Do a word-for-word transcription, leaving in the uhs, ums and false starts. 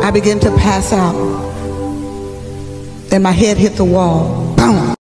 I began to pass out, and my head hit the wall. Boom.